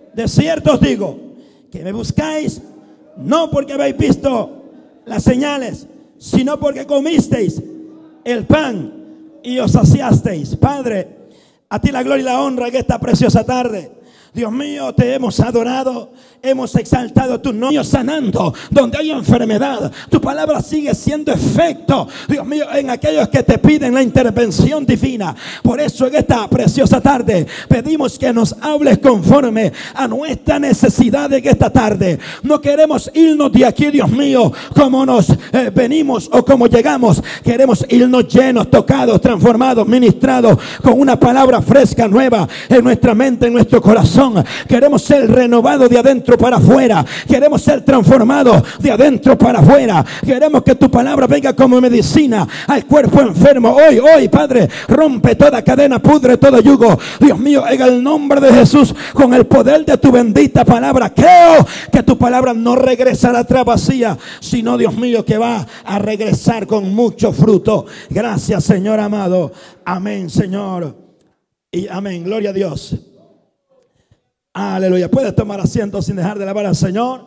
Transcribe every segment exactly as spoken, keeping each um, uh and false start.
de cierto os digo, que me buscáis no porque habéis visto las señales, sino porque comisteis el pan y os saciasteis. Padre, a ti la gloria y la honra en esta preciosa tarde. Dios mío, te hemos adorado, hemos exaltado tu nombre, sanando donde hay enfermedad. Tu palabra sigue siendo efecto, Dios mío, en aquellos que te piden la intervención divina. Por eso en esta preciosa tarde pedimos que nos hables conforme a nuestra necesidad en esta tarde. No queremos irnos de aquí, Dios mío, como nos eh, venimos o como llegamos. Queremos irnos llenos, tocados, transformados, ministrados con una palabra fresca, nueva en nuestra mente, en nuestro corazón. Queremos ser renovados de adentro para afuera. Queremos ser transformados de adentro para afuera. Queremos que tu palabra venga como medicina al cuerpo enfermo. Hoy, hoy, Padre, rompe toda cadena, pudre todo yugo. Dios mío, en el nombre de Jesús, con el poder de tu bendita palabra, creo que tu palabra no regresará atrás vacía, sino, Dios mío, que va a regresar con mucho fruto. Gracias, Señor amado. Amén, Señor. Y amén. Gloria a Dios. Aleluya. Puedes tomar asiento sin dejar de alabar al Señor.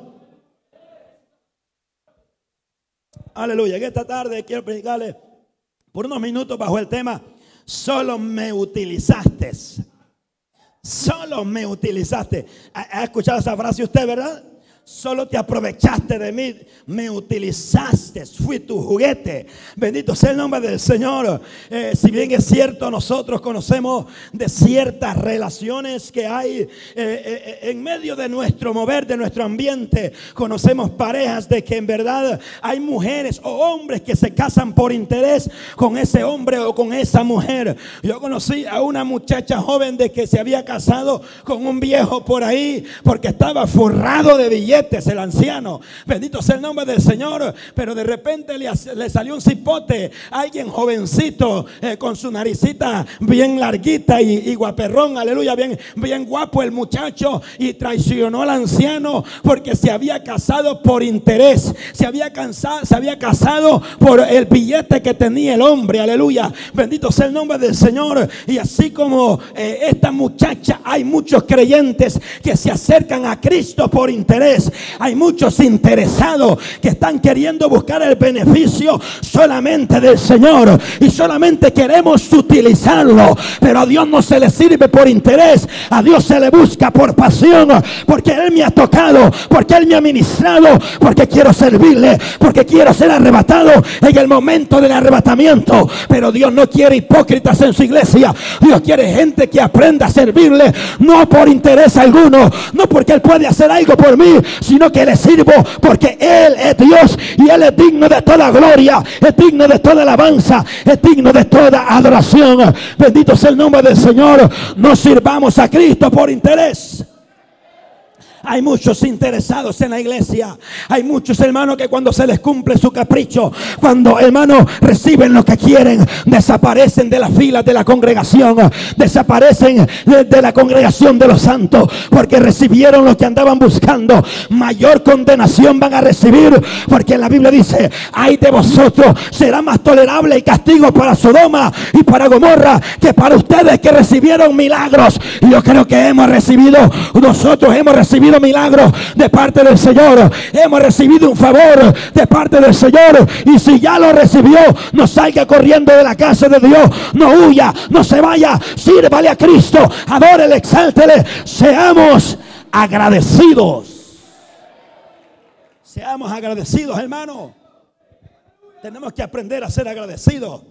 Aleluya. En esta tarde quiero predicarle por unos minutos bajo el tema: solo me utilizaste. Solo me utilizaste. ¿Ha escuchado esa frase usted, verdad? Solo te aprovechaste de mí, me utilizaste, fui tu juguete. Bendito sea el nombre del Señor. Eh, si bien es cierto, nosotros conocemos de ciertas relaciones que hay eh, eh, en medio de nuestro mover, de nuestro ambiente. Conocemos parejas de que en verdad hay mujeres o hombres que se casan por interés con ese hombre o con esa mujer. Yo conocí a una muchacha joven de que se había casado con un viejo por ahí porque estaba forrado de billetes. El anciano, bendito sea el nombre del Señor, pero de repente le, le salió un cipote, alguien jovencito eh, con su naricita bien larguita y, y guaperrón, aleluya, bien, bien guapo el muchacho, y traicionó al anciano porque se había casado por interés, se había, cansado, se había casado por el billete que tenía el hombre, aleluya, bendito sea el nombre del Señor. Y así como eh, esta muchacha, hay muchos creyentes que se acercan a Cristo por interés. Hay muchos interesados que están queriendo buscar el beneficio solamente del Señor y solamente queremos utilizarlo, pero a Dios no se le sirve por interés, a Dios se le busca por pasión, porque Él me ha tocado, porque Él me ha ministrado, porque quiero servirle, porque quiero ser arrebatado en el momento del arrebatamiento. Pero Dios no quiere hipócritas en su iglesia. Dios quiere gente que aprenda a servirle, no por interés alguno, no porque Él puede hacer algo por mí, sino que le sirvo porque Él es Dios y Él es digno de toda gloria, es digno de toda alabanza, es digno de toda adoración. Bendito sea el nombre del Señor. No sirvamos a Cristo por interés. Hay muchos interesados en la iglesia. Hay muchos hermanos que cuando se les cumple su capricho, cuando hermanos reciben lo que quieren, desaparecen de las filas de la congregación, desaparecen de, de la congregación de los santos, porque recibieron lo que andaban buscando. Mayor condenación van a recibir, porque la Biblia dice: ay de vosotros, será más tolerable el castigo para Sodoma y para Gomorra que para ustedes que recibieron milagros. Y yo creo que hemos recibido, nosotros hemos recibido milagros de parte del Señor, hemos recibido un favor de parte del Señor, y si ya lo recibió, no salga corriendo de la casa de Dios, no huya, no se vaya, sírvale a Cristo, adórele, exáltele, seamos agradecidos, seamos agradecidos, hermano. Tenemos que aprender a ser agradecidos.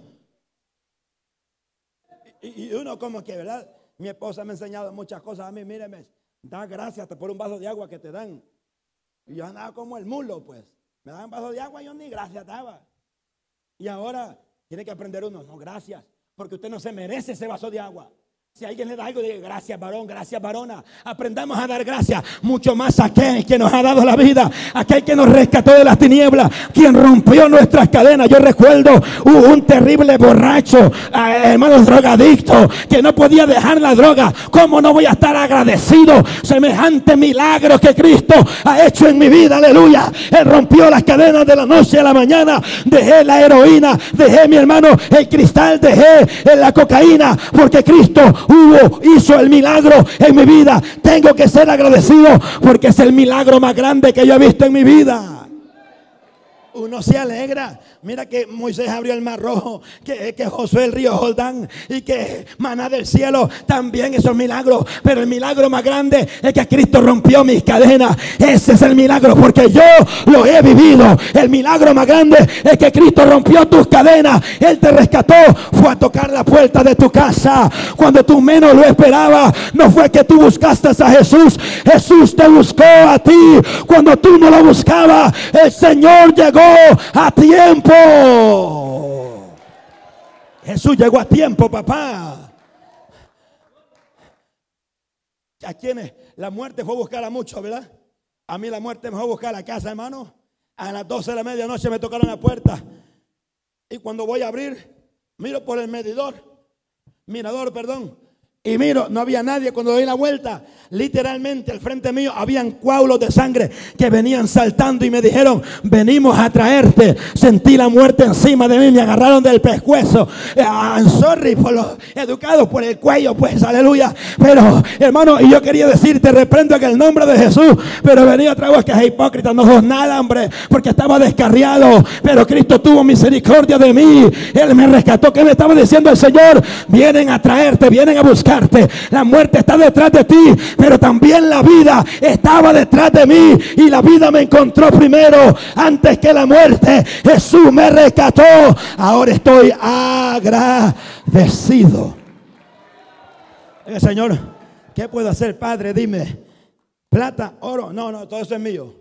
Y, y uno como que, ¿verdad? Mi esposa me ha enseñado muchas cosas a mí. Míreme, da gracias hasta por un vaso de agua que te dan. Y yo andaba como el mulo, pues. Me daban un vaso de agua y yo ni gracias daba. Y ahora tiene que aprender uno: no, gracias, porque usted no se merece ese vaso de agua. Si alguien le da algo, diga: gracias varón, gracias varona. Aprendamos a dar gracias, mucho más a aquel que nos ha dado la vida, aquel que nos rescató de las tinieblas, quien rompió nuestras cadenas. Yo recuerdo uh, un terrible borracho, uh, hermanos drogadicto, que no podía dejar la droga. ¿Cómo no voy a estar agradecido? Semejante milagro que Cristo ha hecho en mi vida, aleluya. Él rompió las cadenas de la noche a la mañana. Dejé la heroína, dejé, mi hermano, el cristal, dejé la cocaína, porque Cristo hubo, hizo el milagro en mi vida. Tengo que ser agradecido porque es el milagro más grande que yo he visto en mi vida. Uno se alegra. Mira que Moisés abrió el mar rojo, que, que Josué el río Jordán, y que maná del cielo, también esos milagros. Pero el milagro más grande es que Cristo rompió mis cadenas. Ese es el milagro, porque yo lo he vivido. El milagro más grande es que Cristo rompió tus cadenas. Él te rescató, fue a tocar la puerta de tu casa cuando tú menos lo esperabas. No fue que tú buscaste a Jesús, Jesús te buscó a ti cuando tú no lo buscabas. El Señor llegó a tiempo. Jesús llegó a tiempo, papá. ¿A quiénes? La muerte fue a buscar a muchos, ¿verdad? A mí la muerte me fue a buscar a la casa, hermano. A las doce de la medianoche me tocaron la puerta. Y cuando voy a abrir, miro por el medidor, mirador, perdón. Y miro, no había nadie. Cuando doy la vuelta, literalmente al frente mío habían coágulos de sangre que venían saltando y me dijeron: venimos a traerte. Sentí la muerte encima de mí, me agarraron del pescuezo. I'm sorry por los educados, por el cuello, pues, aleluya. Pero, hermano, y yo quería decirte, reprendo en el nombre de Jesús, pero venía otra vez que es hipócrita, no sos nada, hombre, porque estaba descarriado. Pero Cristo tuvo misericordia de mí, Él me rescató. ¿Qué me estaba diciendo el Señor? Vienen a traerte, vienen a buscar. La muerte está detrás de ti, pero también la vida estaba detrás de mí, y la vida me encontró primero antes que la muerte. Jesús me rescató. Ahora estoy agradecido. Eh, Señor, ¿qué puedo hacer, Padre? Dime. Plata, oro, no, no, todo eso es mío.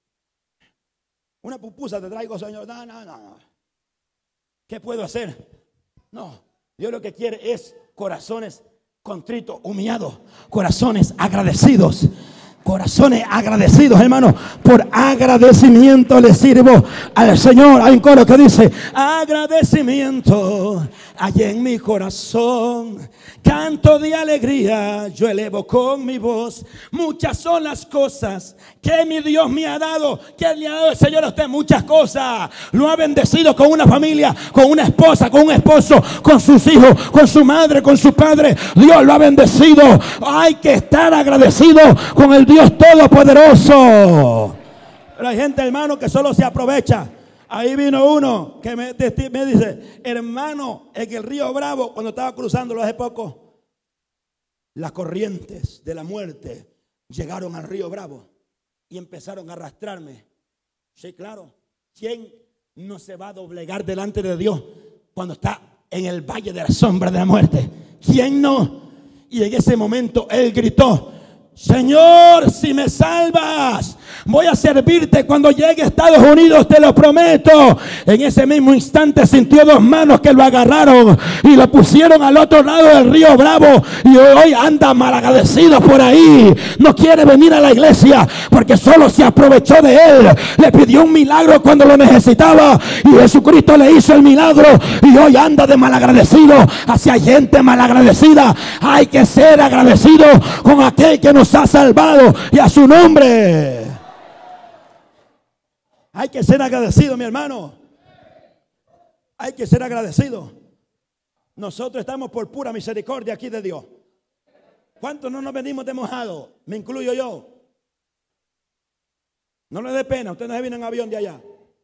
Una pupusa te traigo, Señor. No, no, no. ¿Qué puedo hacer? No, Dios lo que quiere es corazones contritos, humillados, corazones agradecidos. Corazones agradecidos, hermano. Por agradecimiento le sirvo al Señor. Hay un coro que dice: agradecimiento hay en mi corazón, canto de alegría yo elevo con mi voz. Muchas son las cosas que mi Dios me ha dado. Que le ha dado el Señor a usted? Muchas cosas. Lo ha bendecido con una familia, con una esposa, con un esposo, con sus hijos, con su madre, con su padre. Dios lo ha bendecido. Hay que estar agradecido con el Dios Todopoderoso. Pero hay gente, hermano, que solo se aprovecha. Ahí vino uno que me, me dice: hermano, en el río Bravo, cuando estaba cruzándolo hace poco, las corrientes de la muerte llegaron al río Bravo y empezaron a arrastrarme. Sí, claro. ¿Quién no se va a doblegar delante de Dios cuando está en el valle de la sombra de la muerte? ¿Quién no? Y en ese momento él gritó: Señor, si me salvas, voy a servirte cuando llegue a Estados Unidos, te lo prometo. En ese mismo instante sintió dos manos que lo agarraron y lo pusieron al otro lado del río Bravo. Y hoy anda malagradecido por ahí. No quiere venir a la iglesia porque solo se aprovechó de él. Le pidió un milagro cuando lo necesitaba y Jesucristo le hizo el milagro. Y hoy anda de malagradecido hacia gente malagradecida. Hay que ser agradecido con aquel que nos ha salvado y a su nombre. Hay que ser agradecido, mi hermano. Hay que ser agradecido. Nosotros estamos por pura misericordia aquí de Dios. ¿Cuántos no nos venimos de mojado? Me incluyo yo. No le dé pena, ustedes no se vienen en avión de allá.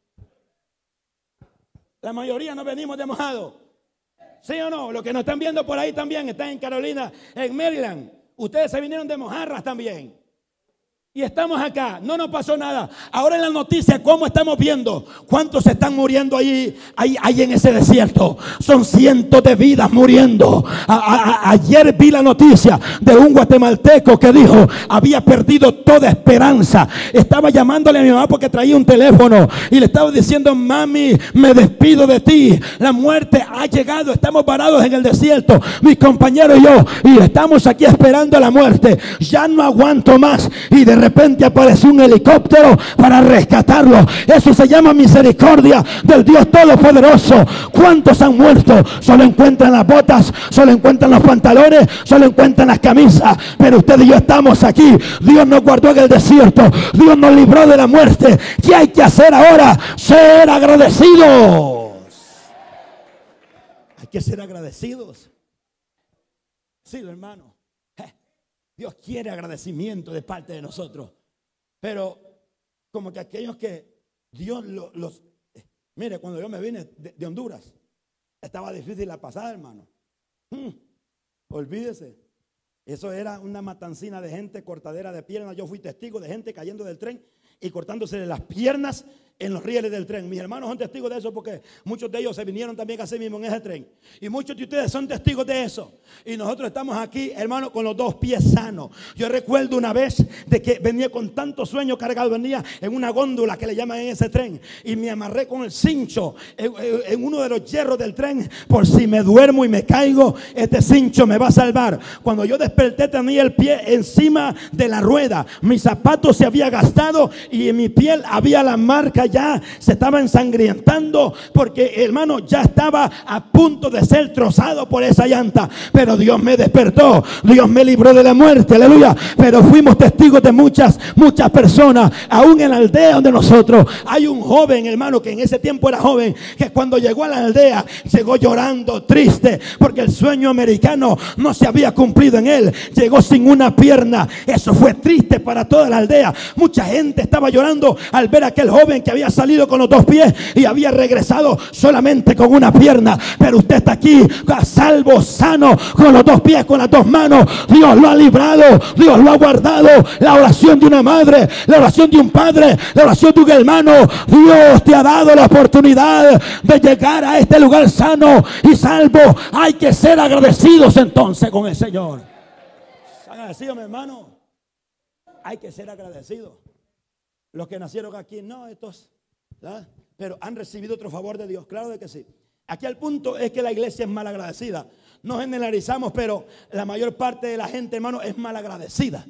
La mayoría nos venimos de mojado. ¿Sí o no? Los que nos están viendo por ahí también están en Carolina, en Maryland. Ustedes se vinieron de mojarras también. Y estamos acá, no nos pasó nada. Ahora en la noticia, ¿cómo estamos viendo? ¿Cuántos están muriendo ahí, ahí, ahí en ese desierto? Son cientos de vidas muriendo. A, a, ayer vi la noticia de un guatemalteco que dijo, había perdido toda esperanza. Estaba llamándole a mi mamá porque traía un teléfono y le estaba diciendo, mami, me despido de ti. La muerte ha llegado, estamos parados en el desierto, mis compañeros y yo, y estamos aquí esperando a la muerte. Ya no aguanto más. Y de De repente apareció un helicóptero para rescatarlo. Eso se llama misericordia del Dios Todopoderoso. ¿Cuántos han muerto? Solo encuentran las botas, solo encuentran los pantalones, solo encuentran las camisas. Pero usted y yo estamos aquí. Dios nos guardó en el desierto. Dios nos libró de la muerte. ¿Qué hay que hacer ahora? Ser agradecidos. Hay que ser agradecidos. Sí, hermano. Dios quiere agradecimiento de parte de nosotros. Pero como que aquellos que Dios lo, los... Mire, cuando yo me vine de, de Honduras, estaba difícil la pasada, hermano. Hmm, olvídese. Eso era una matancina de gente, cortadera de piernas. Yo fui testigo de gente cayendo del tren y cortándose las piernas en los rieles del tren. Mis hermanos son testigos de eso porque muchos de ellos se vinieron también así mismo en ese tren. Y muchos de ustedes son testigos de eso. Y nosotros estamos aquí, hermano, con los dos pies sanos. Yo recuerdo una vez de que venía con tanto sueño cargado. Venía en una góndola que le llaman en ese tren. Y me amarré con el cincho en, en, en uno de los hierros del tren. Por si me duermo y me caigo, este cincho me va a salvar. Cuando yo desperté tenía el pie encima de la rueda. Mi zapato se había gastado y en mi piel había la marca ya, se estaba ensangrientando porque, hermano, ya estaba a punto de ser trozado por esa llanta. Pero Dios me despertó, Dios me libró de la muerte, aleluya. Pero fuimos testigos de muchas, muchas personas. Aún en la aldea donde nosotros hay un joven, hermano, que en ese tiempo era joven, que cuando llegó a la aldea llegó llorando, triste, porque el sueño americano no se había cumplido en él. Llegó sin una pierna. Eso fue triste para toda la aldea. Mucha gente estaba llorando al ver a aquel joven que había salido con los dos pies y había regresado solamente con una pierna. Pero usted está aquí a salvo, sano, con los dos pies, con las dos manos. Dios lo ha librado, Dios lo ha guardado. La oración de una madre, la oración de un padre, la oración de un hermano. Dios te ha dado la oportunidad de llegar a este lugar sano y salvo. Hay que ser agradecidos entonces con el Señor. Agradecido, mi hermano. Hay que ser agradecido. Los que nacieron aquí, no, estos, ¿verdad? Pero han recibido otro favor de Dios, claro de que sí. Aquí el punto es que la iglesia es mal agradecida. No generalizamos, pero la mayor parte de la gente, hermano, es mal agradecida.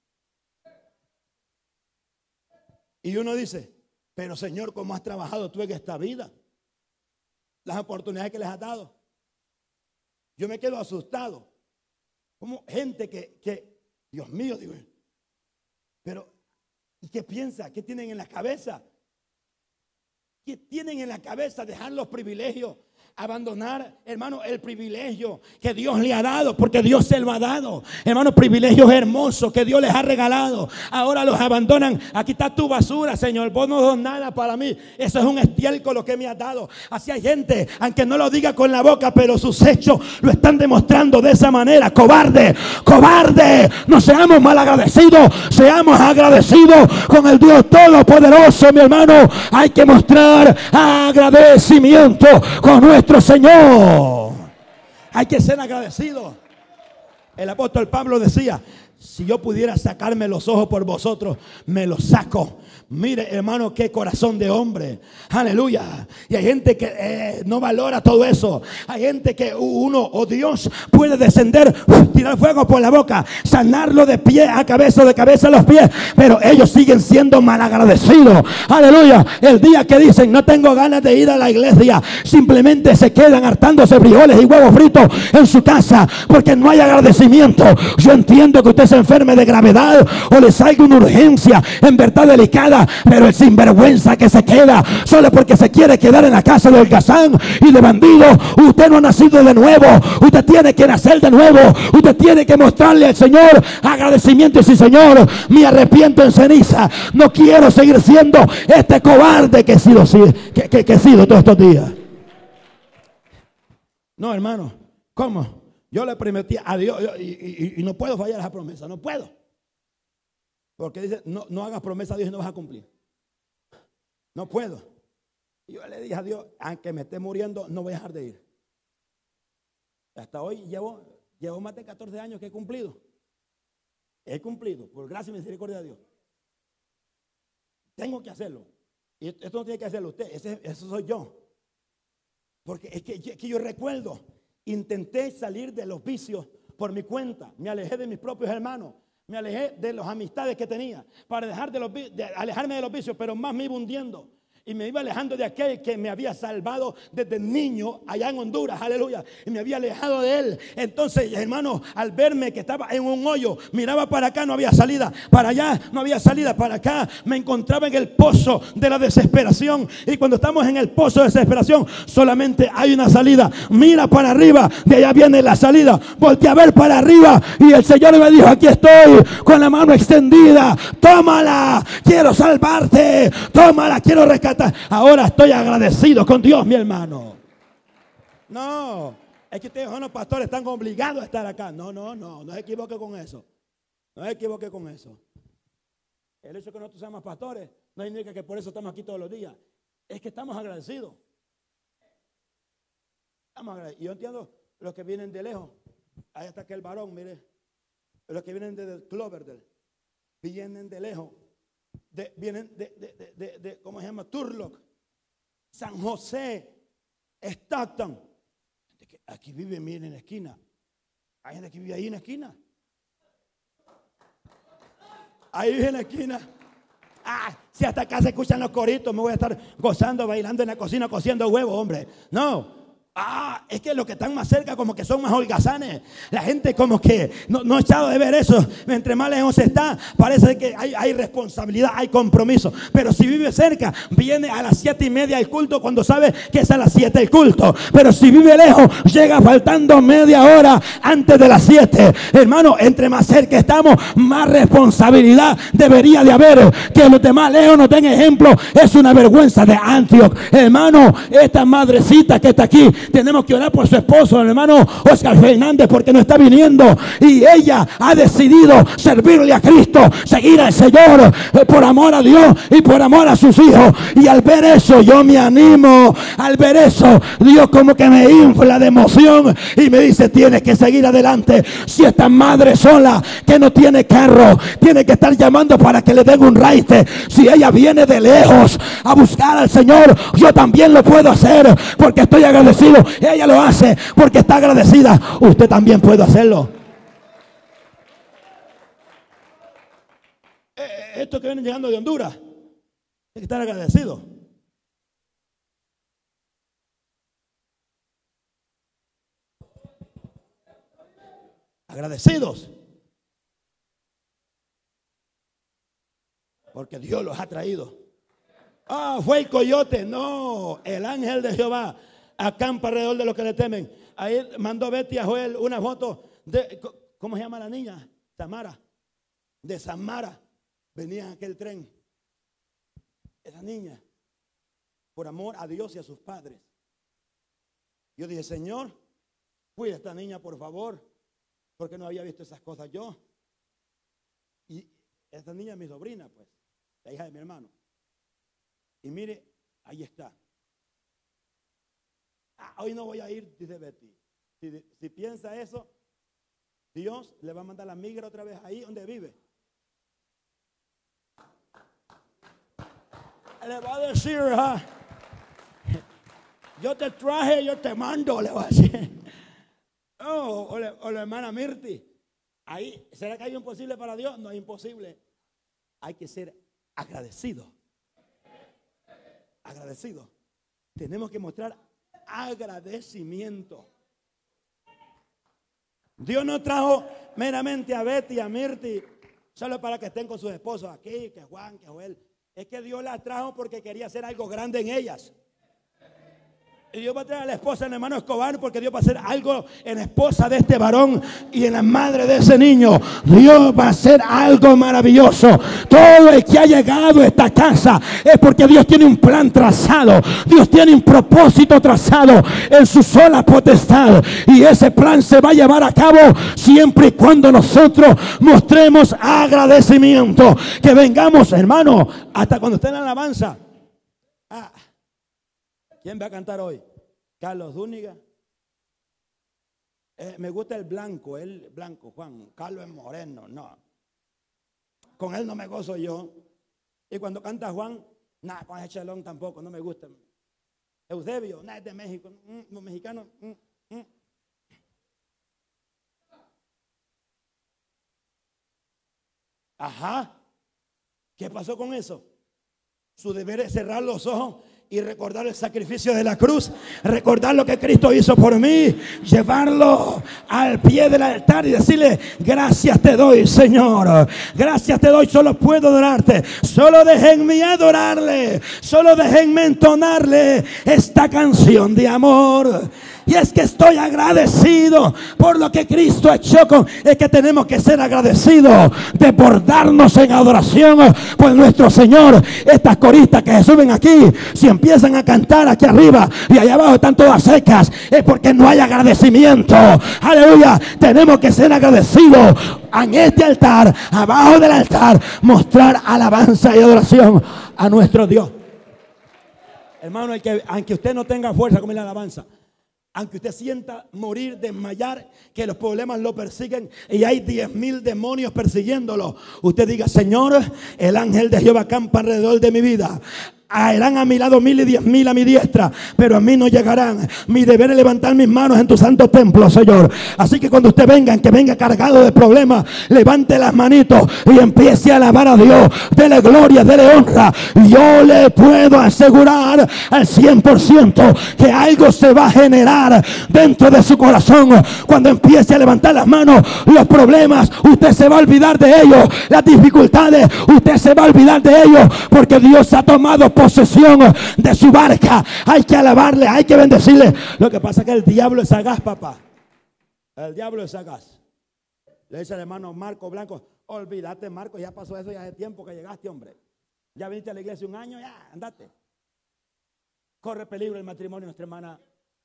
Y uno dice, pero Señor, ¿cómo has trabajado tú en esta vida? Las oportunidades que les has dado. Yo me quedo asustado. Como gente que, que, Dios mío, digo, pero ¿y qué piensa? ¿Qué tienen en la cabeza? ¿Qué tienen en la cabeza? Dejar los privilegios, abandonar, hermano, el privilegio que Dios le ha dado, porque Dios se lo ha dado, hermano, privilegios hermosos que Dios les ha regalado. Ahora los abandonan. Aquí está tu basura, Señor, vos no das nada para mí. Eso es un estiércol lo que me has dado. Así hay gente, aunque no lo diga con la boca, pero sus hechos lo están demostrando de esa manera. Cobarde, cobarde. No seamos mal agradecidos, seamos agradecidos con el Dios Todopoderoso, mi hermano. Hay que mostrar agradecimiento con nuestro Señor. Hay que ser agradecidos. El apóstol Pablo decía, si yo pudiera sacarme los ojos por vosotros, me los saco. Mire, hermano, qué corazón de hombre. Aleluya. Y hay gente que eh, no valora todo eso. Hay gente que uno o oh Dios puede descender, uf, tirar fuego por la boca, sanarlo de pie a cabeza, de cabeza a los pies. Pero ellos siguen siendo malagradecidos. Aleluya. El día que dicen, no tengo ganas de ir a la iglesia, simplemente se quedan hartándose frijoles y huevos fritos en su casa porque no hay agradecimiento. Yo entiendo que usted se enferme de gravedad o le salga una urgencia en verdad delicada. Pero el sinvergüenza que se queda solo porque se quiere quedar en la casa del holgazán y de bandido, usted no ha nacido de nuevo. Usted tiene que nacer de nuevo. Usted tiene que mostrarle al Señor agradecimiento. Y sí, Señor, me arrepiento en ceniza. No quiero seguir siendo este cobarde que he sido, que, que, que he sido todos estos días. No, hermano, ¿cómo? Yo le prometí a Dios y, y, y no puedo fallar esa promesa. No puedo. Porque dice, no, no hagas promesa a Dios y no vas a cumplir. No puedo. Y yo le dije a Dios, aunque me esté muriendo, no voy a dejar de ir. Hasta hoy llevo, llevo más de catorce años que he cumplido. He cumplido, por gracia y misericordia de Dios. Tengo que hacerlo. Y esto no tiene que hacerlo usted, ese, eso soy yo. Porque es que, que yo recuerdo, intenté salir de los vicios por mi cuenta. Me alejé de mis propios hermanos. Me alejé de las amistades que tenía para dejar de los, de alejarme de los vicios, pero más me iba hundiendo. Y me iba alejando de aquel que me había salvado desde niño allá en Honduras, aleluya. Y me había alejado de él. Entonces, hermano, al verme que estaba en un hoyo, miraba para acá, no había salida. Para allá no había salida. Para acá me encontraba en el pozo de la desesperación. Y cuando estamos en el pozo de desesperación, solamente hay una salida. Mira para arriba, de allá viene la salida. Volteé a ver para arriba y el Señor me dijo: aquí estoy con la mano extendida. Tómala, quiero salvarte. Tómala, quiero rescatar. Ahora estoy agradecido con Dios, mi hermano. No, es que ustedes son los pastores, están obligados a estar acá. No, no, no, no se equivoque con eso. No se equivoque con eso. El hecho de que nosotros seamos pastores no indica que por eso estamos aquí todos los días. Es que estamos agradecidos. Estamos agradecidos. Y yo entiendo los que vienen de lejos. Ahí está aquel varón, mire. Los que vienen de Cloverdale, vienen de lejos. De, vienen de, de, de, de, de, ¿cómo se llama? Turlock, San José, Stockton. Aquí vive, miren, en la esquina. Hay gente que vive ahí en la esquina. Ahí vive en la esquina. Ah, si hasta acá se escuchan los coritos, me voy a estar gozando, bailando en la cocina, cociendo huevos, hombre. No. Ah, es que los que están más cerca como que son más holgazanes. La gente como que no, no ha echado de ver eso. Entre más lejos se está, parece que hay, hay responsabilidad, hay compromiso. Pero si vive cerca, viene a las siete y media el culto cuando sabe que es a las siete el culto. Pero si vive lejos, llega faltando media hora antes de las siete. Hermano, entre más cerca estamos, más responsabilidad debería de haber. Que los demás lejos nos den ejemplo es una vergüenza de Antioch. Hermano, esta madrecita que está aquí, tenemos que orar por su esposo, el hermano Oscar Fernández, porque no está viniendo. Y ella ha decidido servirle a Cristo, seguir al Señor, eh, por amor a Dios y por amor a sus hijos. Y al ver eso, yo me animo. Al ver eso, Dios como que me infla de emoción y me dice: tienes que seguir adelante. Si esta madre sola, que no tiene carro, tiene que estar llamando para que le den un raite, si ella viene de lejos a buscar al Señor, yo también lo puedo hacer porque estoy agradecido. Ella lo hace porque está agradecida. Usted también puede hacerlo. Estos que vienen llegando de Honduras, hay que estar agradecidos. Agradecidos. Porque Dios los ha traído. Ah, fue el coyote. No, el ángel de Jehová acampa alrededor de los que le temen. Ahí mandó Betty a Joel una foto de, ¿cómo se llama la niña? Samara. De Samara. Venía en aquel tren. Esa niña, por amor a Dios y a sus padres. Yo dije: Señor, cuida a esta niña, por favor, porque no había visto esas cosas yo. Y esta niña es mi sobrina, pues, la hija de mi hermano. Y mire, ahí está. Ah, hoy no voy a ir, dice Betty. Si, si piensa eso, Dios le va a mandar la migra otra vez ahí donde vive. Le va a decir: ah, yo te traje, yo te mando, le va a decir. Oh, o, le, o la hermana Mirti. Ahí, ¿será que hay imposible para Dios? No es imposible. Hay que ser agradecido. Agradecido. Tenemos que mostrar agradecimiento. Dios no trajo meramente a Betty y a Mirti solo para que estén con sus esposos aquí, que Juan, que Joel. Es que Dios las trajo porque quería hacer algo grande en ellas. Y Dios va a traer a la esposa del hermano Escobar porque Dios va a hacer algo en la esposa de este varón y en la madre de ese niño. Dios va a hacer algo maravilloso. Todo el que ha llegado a esta casa es porque Dios tiene un plan trazado. Dios tiene un propósito trazado en su sola potestad. Y ese plan se va a llevar a cabo siempre y cuando nosotros mostremos agradecimiento. Que vengamos, hermano, hasta cuando esté en la alabanza. Ah. ¿Quién va a cantar hoy? Carlos Zúñiga. Eh, me gusta el blanco, el blanco, Juan. Carlos es moreno, no. Con él no me gozo yo. Y cuando canta Juan, nada, con ese chelón tampoco, no me gusta. Eusebio, nada, es de México. Mm, los mexicanos. Mm, mm. Ajá. ¿Qué pasó con eso? Su deber es cerrar los ojos y recordar el sacrificio de la cruz, recordar lo que Cristo hizo por mí, llevarlo al pie del altar y decirle: gracias te doy, Señor, gracias te doy, solo puedo adorarte, solo déjenme adorarle, solo déjenme entonarle esta canción de amor. Y es que estoy agradecido por lo que Cristo ha hecho con, es que tenemos que ser agradecidos, desbordarnos en adoración por nuestro Señor. Estas coristas que se suben aquí, si empiezan a cantar aquí arriba y allá abajo están todas secas, es porque no hay agradecimiento. Aleluya, tenemos que ser agradecidos en este altar, abajo del altar, mostrar alabanza y adoración a nuestro Dios. Hermano, que, aunque usted no tenga fuerza como en la alabanza, aunque usted sienta morir, desmayar, que los problemas lo persiguen y hay diez mil demonios persiguiéndolo, usted diga: Señor, el ángel de Jehová campa alrededor de mi vida. Irán a mi lado mil y diez mil a mi diestra, pero a mí no llegarán. Mi deber es levantar mis manos en tu santo templo, Señor. Así que cuando usted venga, que venga cargado de problemas, levante las manitos y empiece a alabar a Dios. Dele gloria, dele honra. Yo le puedo asegurar al cien por ciento que algo se va a generar dentro de su corazón. Cuando empiece a levantar las manos, los problemas, usted se va a olvidar de ellos. Las dificultades, usted se va a olvidar de ellos, porque Dios ha tomado posesión de su barca. Hay que alabarle, hay que bendecirle. Lo que pasa es que el diablo es sagaz, papá. El diablo es sagaz. Le dice al hermano Marco Blanco: olvídate, Marco, ya pasó eso, ya hace tiempo que llegaste, hombre. Ya viniste a la iglesia un año, ya, andate. Corre peligro el matrimonio de nuestra hermana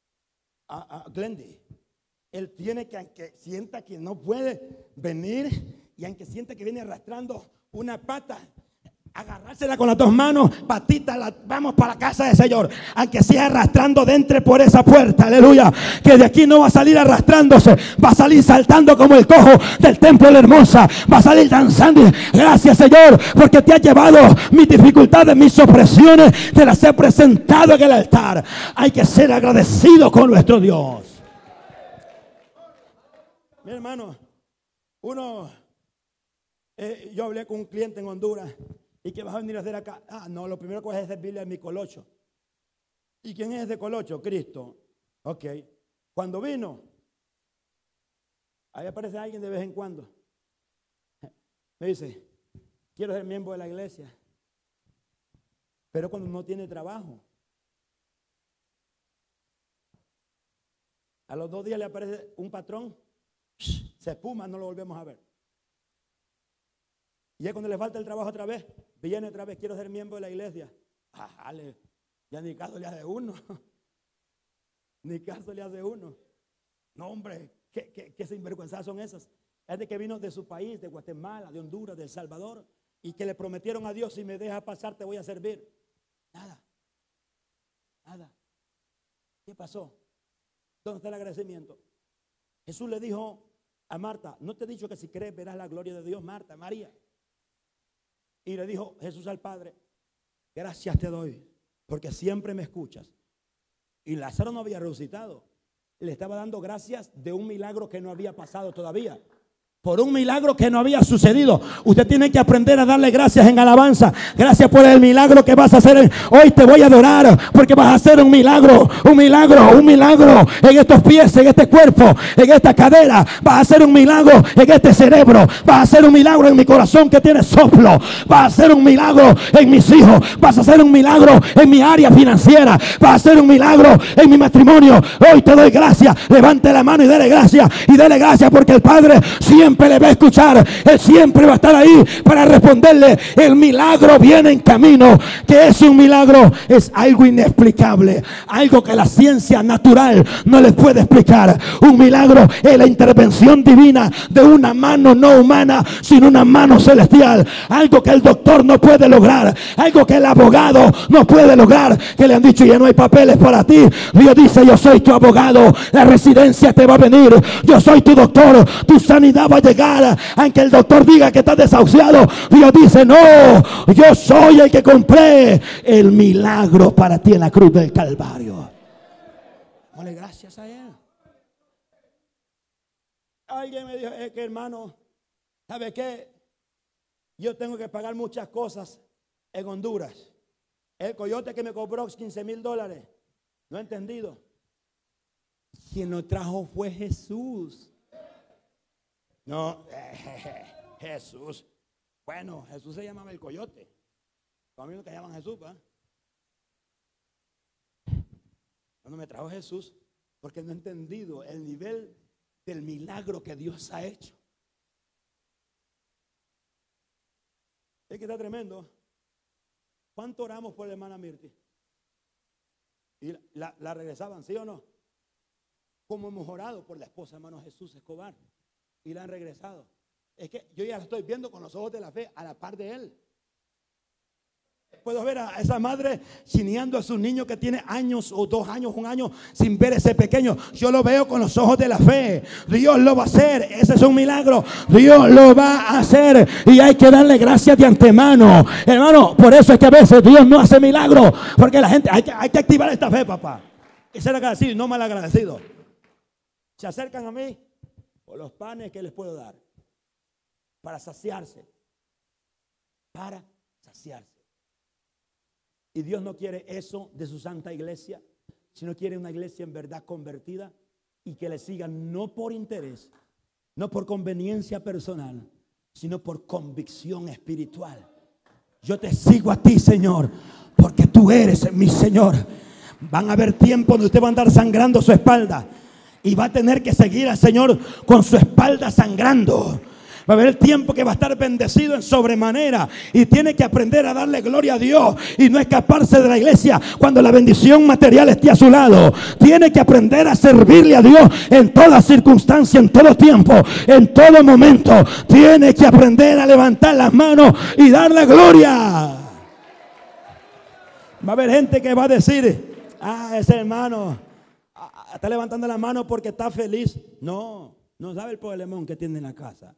a, a Glendy. Él tiene que, aunque sienta que no puede venir, y aunque sienta que viene arrastrando una pata, agarrársela con las dos manos, patita, la, vamos para la casa del Señor, aunque sea arrastrando de entre por esa puerta, aleluya, que de aquí no va a salir arrastrándose, va a salir saltando como el cojo del templo de la Hermosa, va a salir danzando. Gracias, Señor, porque te ha llevado mis dificultades, mis opresiones, te las he presentado en el altar. Hay que ser agradecido con nuestro Dios. Mi hermano, uno, eh, yo hablé con un cliente en Honduras. ¿Y qué vas a venir a hacer acá? Ah, no, lo primero que voy a hacer es servirle a mi colocho. ¿Y quién es ese colocho? Cristo. Ok. Cuando vino, ahí aparece alguien de vez en cuando. Me dice: quiero ser miembro de la iglesia. Pero cuando no tiene trabajo. A los dos días le aparece un patrón, se espuma, no lo volvemos a ver. Y ya cuando le falta el trabajo otra vez, viene otra vez: quiero ser miembro de la iglesia. Ah, dale, ya ni caso le hace uno. Ni caso le hace uno. No, hombre, ¿qué, qué, qué sinvergüenzas son esas? Es de que vino de su país, de Guatemala, de Honduras, de El Salvador, y que le prometieron a Dios: si me dejas pasar te voy a servir. Nada, nada. ¿Qué pasó? ¿Dónde está el agradecimiento? Jesús le dijo a Marta: no te he dicho que si crees verás la gloria de Dios, Marta, María. Y le dijo Jesús al Padre: gracias te doy, porque siempre me escuchas. Y Lázaro no había resucitado. Le estaba dando gracias de un milagro que no había pasado todavía. Por un milagro que no había sucedido. Usted tiene que aprender a darle gracias en alabanza. Gracias por el milagro que vas a hacer. Hoy te voy a adorar porque vas a hacer un milagro, un milagro, un milagro en estos pies, en este cuerpo, en esta cadera. Vas a hacer un milagro en este cerebro. Vas a hacer un milagro en mi corazón que tiene soplo. Vas a hacer un milagro en mis hijos. Vas a hacer un milagro en mi área financiera. Vas a hacer un milagro en mi matrimonio. Hoy te doy gracias. Levante la mano y dele gracias. Y dele gracias porque el Padre siempre Siempre le va a escuchar. Él siempre va a estar ahí para responderle. El milagro viene en camino. ¿Qué es un milagro? Es algo inexplicable, algo que la ciencia natural no les puede explicar. Un milagro es la intervención divina de una mano no humana, sino una mano celestial. Algo que el doctor no puede lograr, algo que el abogado no puede lograr, que le han dicho: ya no hay papeles para ti. Dios dice: yo soy tu abogado, la residencia te va a venir, yo soy tu doctor, tu sanidad va a llegar. Aunque el doctor diga que está desahuciado, Dios dice: no, yo soy el que compré el milagro para ti en la cruz del Calvario. Dale gracias a él. Alguien me dijo: es que hermano, ¿sabe qué? Yo tengo que pagar muchas cosas en Honduras. El coyote que me cobró quince mil dólares. No he entendido. Quien lo trajo fue Jesús. No, eh, Jesús. Bueno, Jesús se llamaba el coyote. Conmigo que llaman Jesús, ¿va? Cuando me trajo Jesús, porque no he entendido el nivel del milagro que Dios ha hecho. Es que está tremendo. ¿Cuánto oramos por la hermana Mirti? Y la, la, la regresaban, ¿sí o no? Como hemos orado por la esposa, hermano Jesús Escobar, y la han regresado. Es que yo ya la estoy viendo con los ojos de la fe a la par de él. Puedo ver a esa madre chineando a su niño que tiene años o dos años, un año sin ver ese pequeño. Yo lo veo con los ojos de la fe. Dios lo va a hacer. Ese es un milagro. Dios lo va a hacer y hay que darle gracias de antemano, hermano. Por eso es que a veces Dios no hace milagros, porque la gente hay que, hay que activar esta fe, papá, y ser agradecido, no mal agradecido. Se acercan a mí por los panes que les puedo dar para saciarse, para saciarse. Y Dios no quiere eso de su santa iglesia, sino quiere una iglesia en verdad convertida y que le sigan no por interés, no por conveniencia personal, sino por convicción espiritual. Yo te sigo a ti, Señor, porque tú eres mi Señor. Van a haber tiempos donde usted va a andar sangrando su espalda y va a tener que seguir al Señor con su espalda sangrando. Va a haber el tiempo que va a estar bendecido en sobremanera y tiene que aprender a darle gloria a Dios y no escaparse de la iglesia cuando la bendición material esté a su lado. Tiene que aprender a servirle a Dios en toda circunstancia, en todo tiempo, en todo momento. Tiene que aprender a levantar las manos y darle gloria. Va a haber gente que va a decir: ah, ese hermano está levantando la mano porque está feliz. No, no sabe el problemón que tiene en la casa.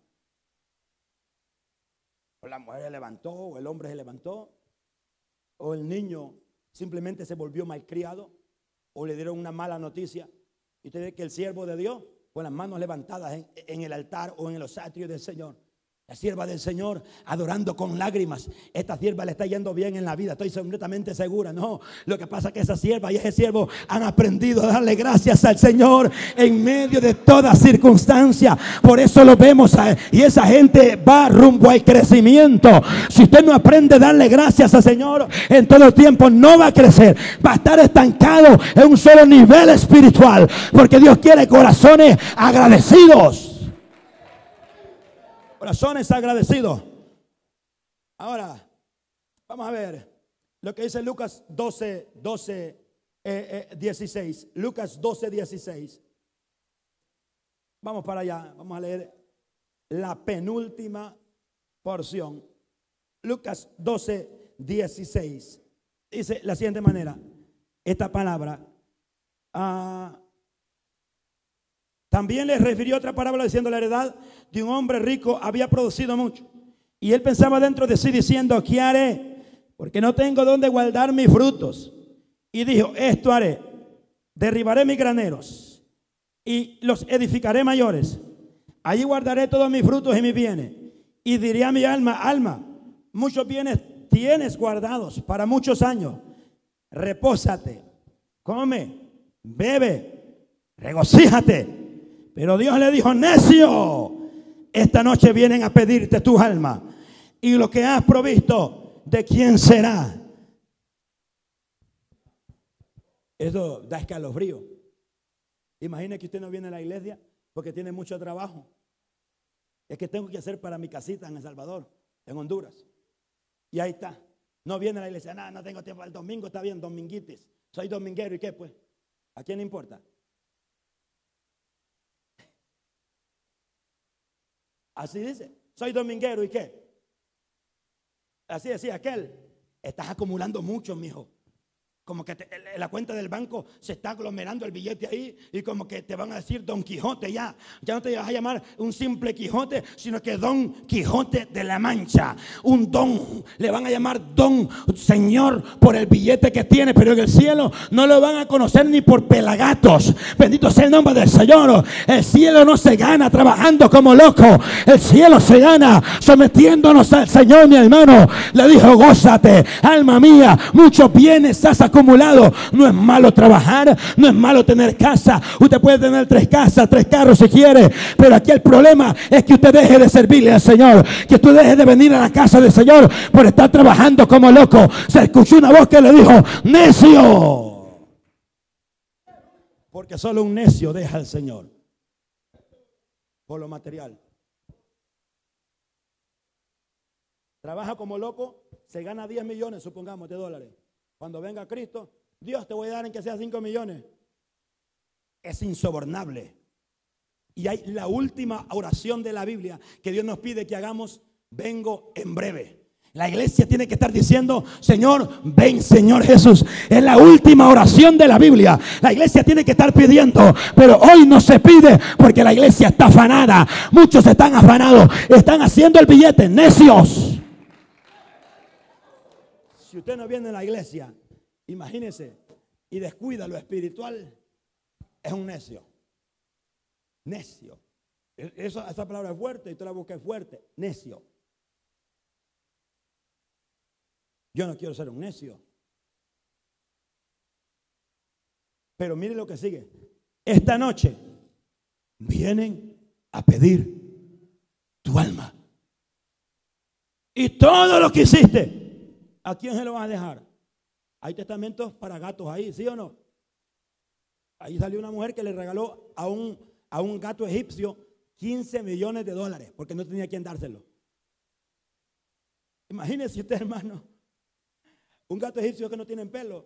O la mujer se levantó, o el hombre se levantó, o el niño simplemente se volvió malcriado, o le dieron una mala noticia. Y usted ve que el siervo de Dios, con las manos levantadas en, en el altar o en los atrios del Señor, la sierva del Señor adorando con lágrimas. Esta sierva le está yendo bien en la vida, estoy completamente segura. No, lo que pasa es que esa sierva y ese siervo han aprendido a darle gracias al Señor en medio de toda circunstancia. Por eso lo vemos a, y esa gente va rumbo al crecimiento. Si usted no aprende a darle gracias al Señor en todo tiempo, no va a crecer, va a estar estancado en un solo nivel espiritual, porque Dios quiere corazones agradecidos. Corazones agradecidos. Ahora, vamos a ver lo que dice Lucas doce, doce, eh, eh, dieciséis. Lucas doce, dieciséis. Vamos para allá. Vamos a leer la penúltima porción. Lucas doce, dieciséis. Dice la siguiente manera. Esta palabra. Ah, También les refirió otra parábola diciendo: la heredad de un hombre rico había producido mucho. Y él pensaba dentro de sí diciendo: ¿qué haré? Porque no tengo dónde guardar mis frutos. Y dijo: esto haré. Derribaré mis graneros y los edificaré mayores. Allí guardaré todos mis frutos y mis bienes. Y diré a mi alma: alma, muchos bienes tienes guardados para muchos años. Repósate, come, bebe, regocíjate. Pero Dios le dijo: necio, esta noche vienen a pedirte tu alma, y lo que has provisto, ¿de quién será? Eso da escalofrío. Imagina que usted no viene a la iglesia porque tiene mucho trabajo. Es que tengo que hacer para mi casita en El Salvador, en Honduras. Y ahí está. No viene a la iglesia. Nada, no tengo tiempo. El domingo está bien, dominguitis. Soy dominguero, ¿y qué pues? ¿A quién le importa? Así dice, soy dominguero, ¿y qué? Así decía aquel: estás acumulando mucho, mijo. Como que te, en la cuenta del banco se está aglomerando el billete ahí y como que te van a decir Don Quijote ya. Ya no te vas a llamar un simple Quijote, sino que Don Quijote de la Mancha. Un don. Le van a llamar Don Señor por el billete que tiene, pero en el cielo no lo van a conocer ni por pelagatos. Bendito sea el nombre del Señor. El cielo no se gana trabajando como loco. El cielo se gana sometiéndonos al Señor, mi hermano. Le dijo, gózate, alma mía, muchos bienes has acumulado. No es malo trabajar, no es malo tener casa. Usted puede tener tres casas, tres carros si quiere, pero aquí el problema es que usted deje de servirle al Señor, que usted deje de venir a la casa del Señor por estar trabajando como loco. Se escuchó una voz que le dijo, necio, porque solo un necio deja al Señor por lo material. Trabaja como loco, se gana diez millones, supongamos, de dólares. Cuando venga Cristo, Dios te voy a dar en que sea cinco millones. Es insobornable. Y hay la última oración de la Biblia que Dios nos pide que hagamos: vengo en breve. La iglesia tiene que estar diciendo, Señor, ven Señor Jesús. Es la última oración de la Biblia. La iglesia tiene que estar pidiendo, pero hoy no se pide porque la iglesia está afanada. Muchos están afanados, están haciendo el billete, necios. Si usted no viene a la iglesia, imagínese, y descuida lo espiritual, es un necio. Necio. Esa, esa palabra es fuerte y tú la buscas fuerte. Necio. Yo no quiero ser un necio. Pero mire lo que sigue. Esta noche vienen a pedir tu alma. Y todo lo que hiciste, ¿a quién se lo van a dejar? Hay testamentos para gatos ahí, ¿sí o no? Ahí salió una mujer que le regaló a un, a un gato egipcio quince millones de dólares porque no tenía quien dárselo. Imagínese usted, hermano, un gato egipcio que no tiene pelo.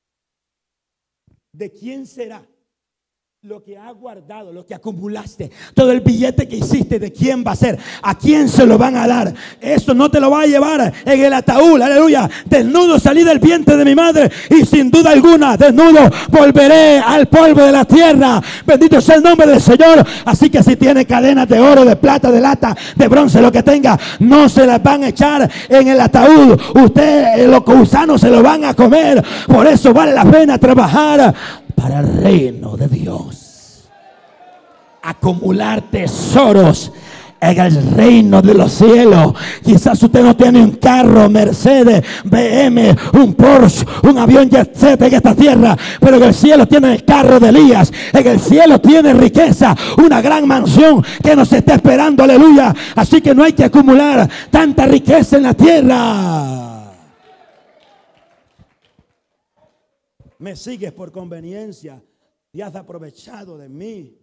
¿De quién será lo que has guardado, lo que acumulaste? Todo el billete que hiciste, ¿de quién va a ser? ¿A quién se lo van a dar? Eso no te lo va a llevar en el ataúd, aleluya. Desnudo salí del vientre de mi madre y sin duda alguna desnudo volveré al polvo de la tierra. Bendito sea el nombre del Señor. Así que si tiene cadenas de oro, de plata, de lata, de bronce, lo que tenga, no se las van a echar en el ataúd. Usted, los gusanos se lo van a comer. Por eso vale la pena trabajar para el reino de Dios. Acumular tesoros en el reino de los cielos. Quizás usted no tiene un carro, Mercedes, B M, un Porsche, un avión jet set en esta tierra, pero en el cielo tiene el carro de Elías. En el cielo tiene riqueza, una gran mansión que nos está esperando, aleluya. Así que no hay que acumular tanta riqueza en la tierra. Me sigues por conveniencia y has aprovechado de mí.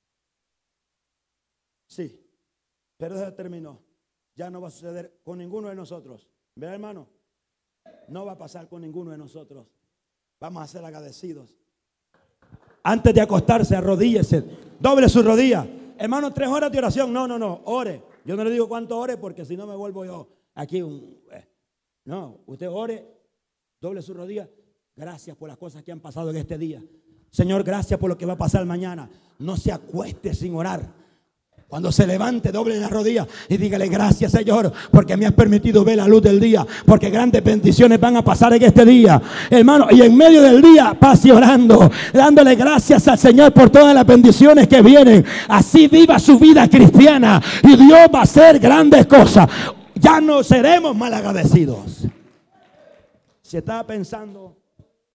Sí, pero eso terminó. Ya no va a suceder con ninguno de nosotros. ¿Ve, hermano? No va a pasar con ninguno de nosotros. Vamos a ser agradecidos. Antes de acostarse, arrodíllese, doble su rodilla. Hermano, tres horas de oración. No, no, no, ore. Yo no le digo cuánto ore porque si no me vuelvo yo aquí un... No, usted ore, doble su rodilla. Gracias por las cosas que han pasado en este día. Señor, gracias por lo que va a pasar mañana. No se acueste sin orar. Cuando se levante, doble la rodilla y dígale: gracias, Señor, porque me has permitido ver la luz del día, porque grandes bendiciones van a pasar en este día, hermano. Y en medio del día, pase orando, dándole gracias al Señor por todas las bendiciones que vienen. Así viva su vida cristiana y Dios va a hacer grandes cosas. Ya no seremos malagradecidos. Si estaba pensando